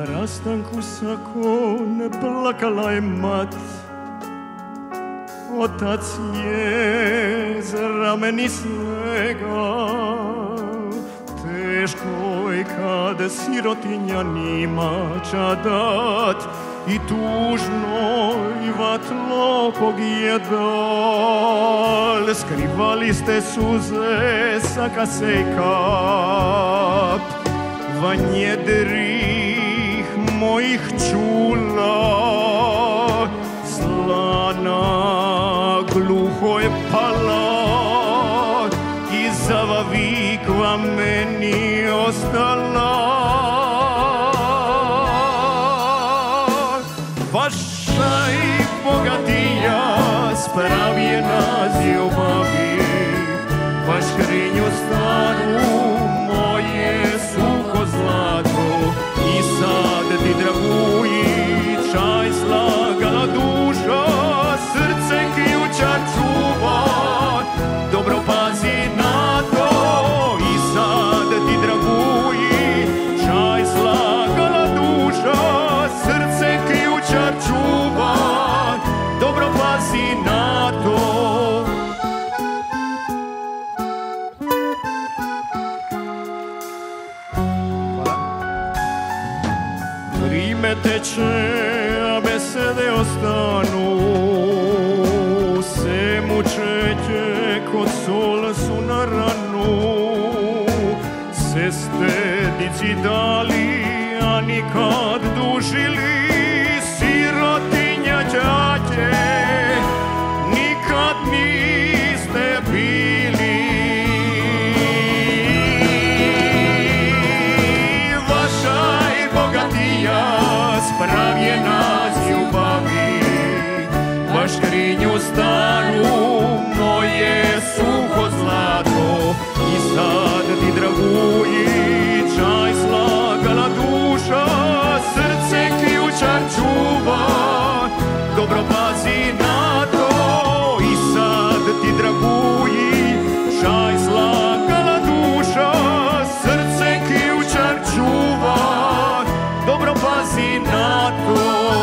rastanku sako ne plakala je mat. Otac je za rameni svega, teško je kad sirotinja nima ča dat, i tužno i vatlo pogjedal. Skrivali ste suze sa kase i kap, van njedrih mojih čula. Slana gluho je pala i zava vikva meni ostala. Vaša i bogatija spravljena z ljubavi, vaš skrinju staru moje suho zlato, i sad ti draguji čaj slagala duša, srce ključa čuva, dobro pazi na to. I sad ti draguji čaj slagala duša, srce ključa čuva, dobro pazi na to. Vrijeme teče, a besede ostanu, se mučeće kod sol su na ranu. Seste dici dali, a nikad dužili, sirotinja đađe, nikad niste bili. Vaša i bogatija spravljena z ljubavi, vaš skrinju staru moje suho zlato, i sad ti draguji čaj slagala duša, srce ključar čuva, dobro pazi na to. I sad ti draguji čaj slagala duša, srce ključar čuva, dobro pazi na to.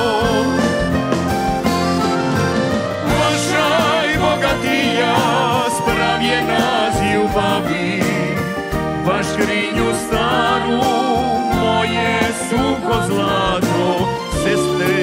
Vaša i bogatija spravljena z ljubavi, vaš skrinju staru moje suho zlato, sestre